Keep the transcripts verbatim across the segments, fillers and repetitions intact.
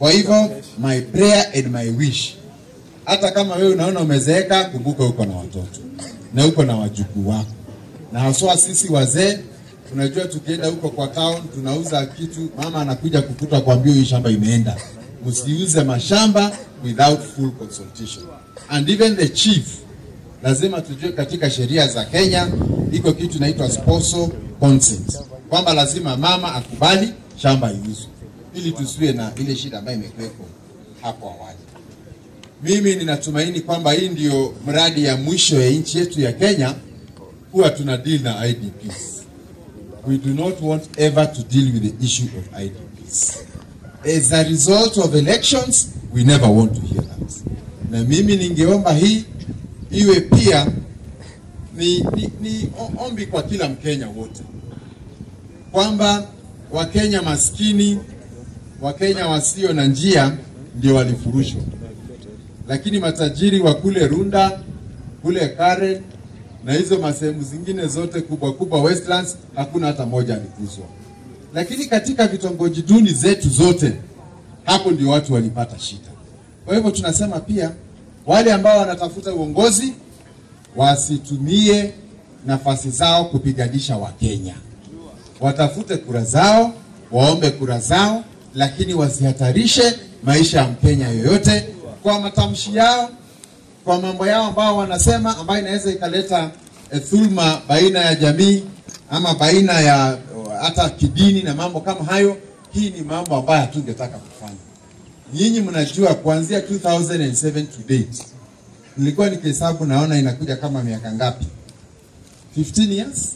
Kwa hivyo my prayer and my wish, hata kama wewe unaona umezeeka, kumbuka uko na watoto na uko na wajukuu wako. Na haswa sisi wazee, unajua tukienda huko kwa town tunauza kitu, mama anakuja kukuta kuambia hii shamba imeenda. Msiuze mashamba without full consultation. And even the chief, lazima tujue katika sheria za Kenya iko kitu inaitwa spousal consent, kwamba lazima mama akubali shamba iuzwe, ili tusiwe na ile shida ambayo imekuwepo hapo awali. Mimi ninatumaini kwamba hii ndio mradi ya mwisho ya nchi yetu ya Kenya kuwa tuna deal na I D Ps. We do not want ever to deal with the issue of I D Ps. As a result of elections, we never want to hear that. Na mimi ningeomba hii iwe pia ni, ni, ni ombi kwa kila Mkenya wote, kwamba Wakenya maskini, Wakenya wasio na njia ndio walifurushwa, lakini matajiri wa kule Runda, kule Karen na hizo masehemu zingine zote kubwa kubwa Westlands, hakuna hata moja alikuzwa. Lakini katika vitongoji duni zetu zote, hapo ndio watu walipata shida. Kwa hivyo tunasema pia wale ambao wanatafuta uongozi wasitumie nafasi zao kupiganisha Wakenya. Watafute kura zao, waombe kura zao, lakini wasihatarishe maisha ya Mkenya yoyote kwa matamshi yao, kwa mambo yao ambao wanasema, ambayo inaweza ikaleta thulma baina ya jamii ama baina ya hata kidini na mambo kama hayo. Hii ni mambo ambayo hatungetaka kufanya. Nyinyi mnajua kuanzia two thousand seven to date, nilikuwa nikihesabu naona inakuja kama miaka ngapi? fifteen years?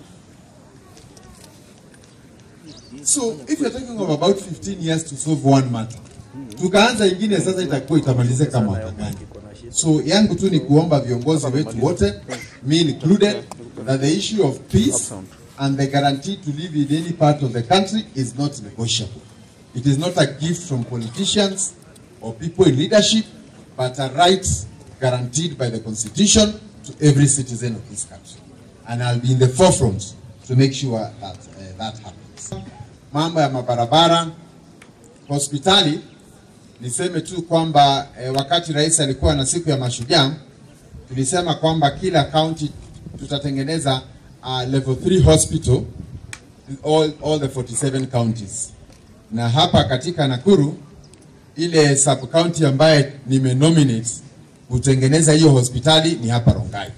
So if you're talking of about fifteen years to solve one matter, tukaanza ingine sasa itakuwa itamalize kama mwaka gani? So yangu tu ni kuomba viongozi wetu wote, me included, that the issue of peace and the guarantee to live in any part of the country is not negotiable. It is not a gift from politicians or people in leadership, but a right guaranteed by the Constitution to every citizen of this country. And I'll be in the forefront to make sure that uh, that happens. Mambo ya mabarabara, hospitali, niseme tu kwamba eh, wakati rais alikuwa na siku ya mashujaa, tulisema kwamba kila county tutatengeneza uh, level three hospital in all, all the forty-seven counties. Na hapa katika Nakuru, ile sub county ambaye nimenominate kutengeneza hiyo hospitali ni hapa Rongai.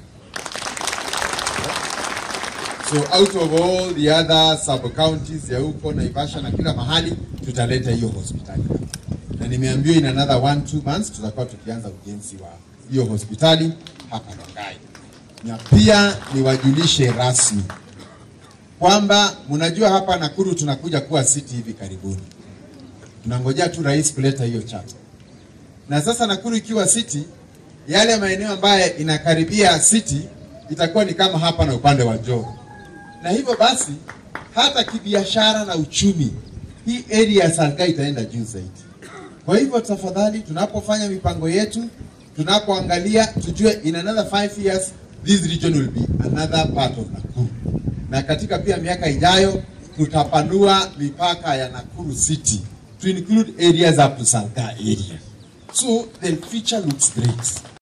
So out of all the other sub counties ya huko Naivasha na kila mahali, tutaleta hiyo hospitali. Na nimeambiwa in another one two months tutakuwa tukianza ujenzi wa hiyo hospitali hapa Rongai. Na pia niwajulishe rasmi kwamba mnajua hapa Nakuru tunakuja kuwa city hivi karibuni. Tunangojea tu rais kuleta hiyo chata. Na sasa Nakuru ikiwa city, yale maeneo ambayo inakaribia city itakuwa ni kama hapa na upande wa Joho. Na hivyo basi hata kibiashara na uchumi, hii area ya Salga itaenda juu zaidi. Kwa hivyo tafadhali, tunapofanya mipango yetu, tunapoangalia, tujue in another five years this region will be another part of Nakuru. Na katika pia miaka ijayo tutapanua mipaka ya Nakuru city to include areas up to Salga area. So the future looks great.